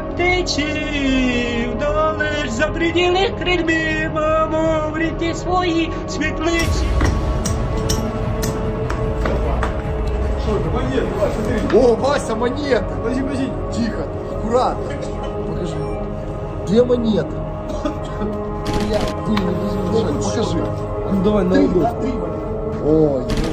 птичі вдалеч за приділи крильми, мамо, в ріті свої світлиці. О, Вася, монета! Подожди, подожди. Тихо, аккуратно. Покажи. Две монеты. Бля, покажи. Ну давай на ладошку. Ой,